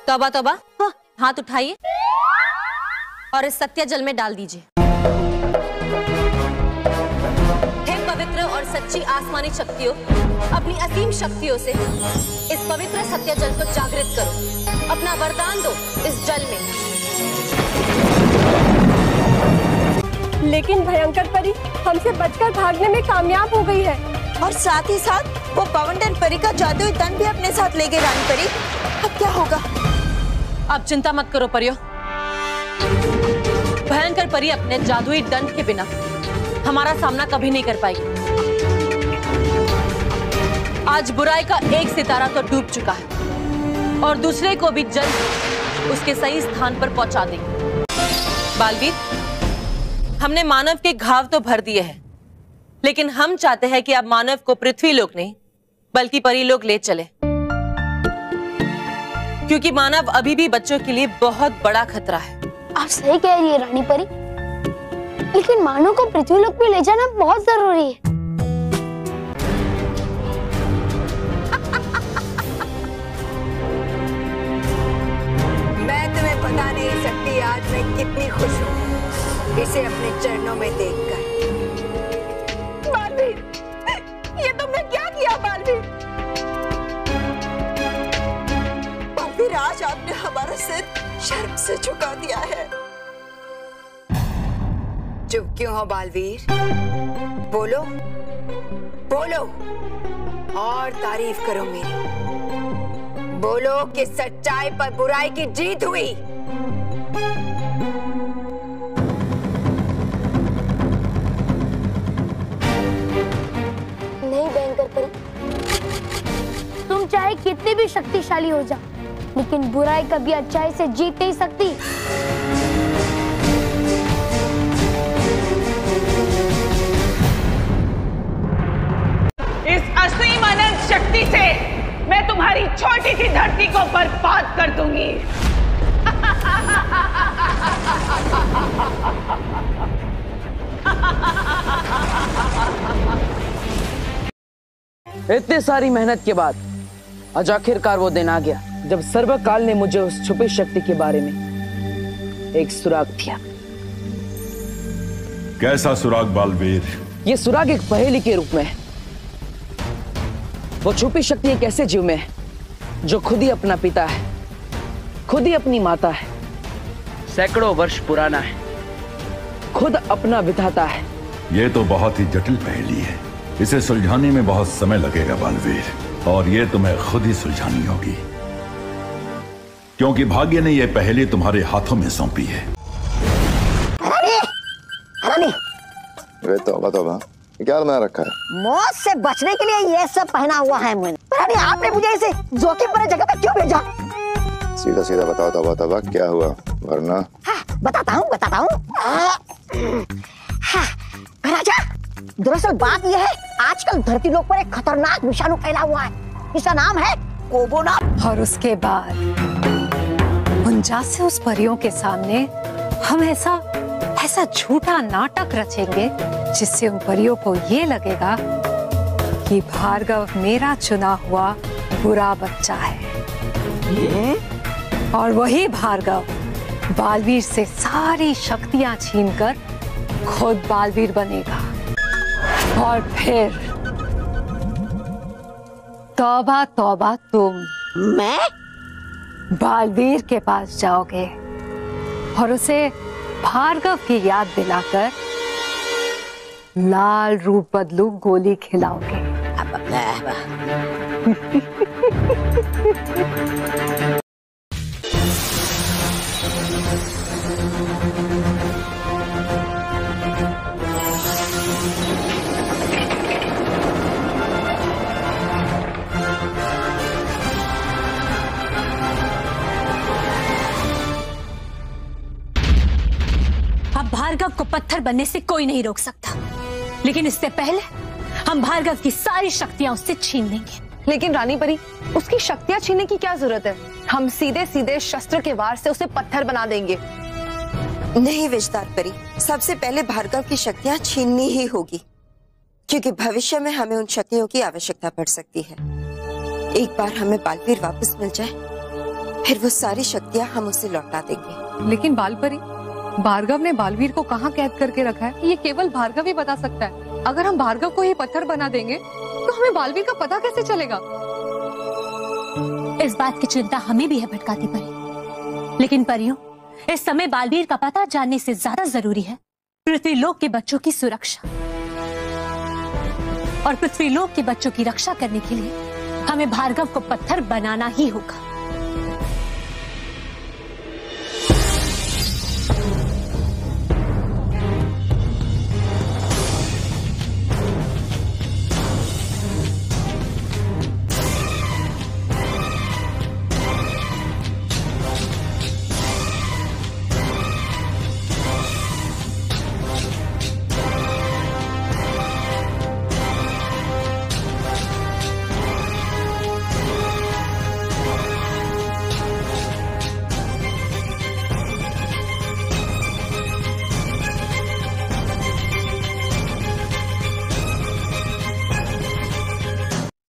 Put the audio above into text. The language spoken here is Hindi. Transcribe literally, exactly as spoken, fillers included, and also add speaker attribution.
Speaker 1: तौबा तौबा, हाँ, हाथ उठाइए और इस सत्य जल में डाल दीजिए। हे पवित्र और सच्ची आसमानी शक्तियों, अपनी असीम शक्तियों से इस पवित्र सत्य जल को जागृत करो। अपना वरदान दो इस जल में।
Speaker 2: लेकिन भयंकर परी हमसे बचकर भागने में कामयाब हो गई है,
Speaker 3: और साथ ही साथ वो पवनटन परी का जादुई दंड भी अपने साथ ले गई। रानी परी, अब क्या होगा?
Speaker 1: अब चिंता मत करो परियो, भयंकर परी अपने जादुई दंड के बिना हमारा सामना कभी नहीं कर पाएगी। आज बुराई का एक सितारा तो डूब चुका है और दूसरे को भी जल्द उसके सही स्थान पर पहुंचा देंगे। बालवीर, हमने मानव के घाव तो भर दिए हैं, लेकिन हम चाहते हैं कि अब मानव को पृथ्वी लोक नहीं बल्कि परी लोक ले चले, क्योंकि मानव अभी भी बच्चों के लिए बहुत बड़ा खतरा है।
Speaker 4: आप सही कह रही है रानी परी, लेकिन मानव को पृथ्वी लोक पे ले जाना बहुत जरूरी है।
Speaker 3: मैं तुम्हें बता नहीं सकती आज मैं कितनी खुश हूँ इसे अपने चरणों में देखकर। बालवीर, ये तुमने क्या किया बालवीर? बालवीर, आज आपने हमारा सिर शर्म से झुका दिया है। चुप क्यों हो बालवीर? बोलो बोलो और तारीफ करो मेरी। बोलो कि सच्चाई पर बुराई की जीत हुई।
Speaker 4: नहीं भयंकर परी, तुम चाहे कितनी भी शक्तिशाली हो जाओ, लेकिन बुराई कभी अच्छाई से जीत नहीं सकती।
Speaker 5: इस असीम अनंत शक्ति से मैं तुम्हारी छोटी सी धरती को बर्बाद कर दूंगी।
Speaker 6: इतनी सारी मेहनत के बाद आज आखिरकार वो दिन आ गया जब सर्वकाल ने मुझे उस छुपी शक्ति के बारे में एक सुराग दिया।
Speaker 7: कैसा सुराग बालवीर?
Speaker 6: ये सुराग एक पहेली के रूप में है। वो छुपी शक्ति एक ऐसे जीव में है जो खुद ही अपना पिता है, खुद ही अपनी माता है, सैकड़ों वर्ष पुराना है, खुद अपना विधाता है।
Speaker 7: ये तो बहुत ही जटिल पहेली है, इसे सुलझाने में बहुत समय लगेगा बालवीर, और ये तुम्हें खुद ही सुलझानी होगी, क्योंकि भाग्य ने यह पहेली तुम्हारे हाथों में सौंपी है।
Speaker 8: अरे तौबा तौबा, क्या बना रखा है?
Speaker 9: मौत से बचने के लिए ये सब पहना हुआ है मैंने। पर आपने मुझे इसे जोखिम भरे जगह पे क्यों भेजा?
Speaker 8: सीधा सीधा बताओ तौबा तौबा, क्या हुआ? वरना
Speaker 9: हाँ, बताता हूँ बताता हूँ। हाँ, राजा, दरअसल बात यह है, आजकल धरती लोक पर एक खतरनाक विषाणु फैला हुआ है। इसका नाम है कोबोना।
Speaker 10: और उसके बाद उनचास उस परियों के सामने हम ऐसा ऐसा झूठा नाटक रचेंगे जिससे उन परियों को ये लगेगा कि भार्गव मेरा चुना हुआ बुरा बच्चा है, और वही भार्गव बालवीर से सारी शक्तियां छीनकर खुद बालवीर बनेगा, और फिर तौबा तौबा तुम
Speaker 9: मैं
Speaker 10: बालवीर के पास जाओगे और उसे भार्गव की याद दिलाकर लाल रूप बदलू गोली खिलाओगे।
Speaker 1: अब भार्गव को पत्थर बनने से कोई नहीं रोक सकता, लेकिन इससे पहले हम भार्गव की सारी शक्तियां उससे छीन लेंगे।
Speaker 2: लेकिन रानी परी, उसकी शक्तियां छीनने की क्या जरूरत है? हम सीधे सीधे शस्त्र के वार से उसे पत्थर बना देंगे।
Speaker 3: नहीं विजदार परी, सबसे पहले भार्गव की शक्तियां छीननी ही होगी, क्योंकि भविष्य में हमें उन शक्तियों की आवश्यकता पड़ सकती है। एक बार हमें बालवीर वापस मिल जाए, फिर वो सारी शक्तियां हम उसे लौटा देंगे।
Speaker 10: लेकिन बालपरी, भार्गव ने बालवीर को कहाँ कैद करके रखा है ये केवल भार्गव ही बता सकता है। अगर हम भार्गव को ही पत्थर बना देंगे तो हमें बालवीर का पता कैसे चलेगा?
Speaker 11: इस बात की चिंता हमें भी है भटकाती परी, लेकिन परियों, इस समय बालवीर का पता जानने से ज्यादा जरूरी है पृथ्वीलोक के बच्चों की सुरक्षा। और पृथ्वीलोक के बच्चों की रक्षा करने के लिए हमें भार्गव को पत्थर बनाना ही होगा।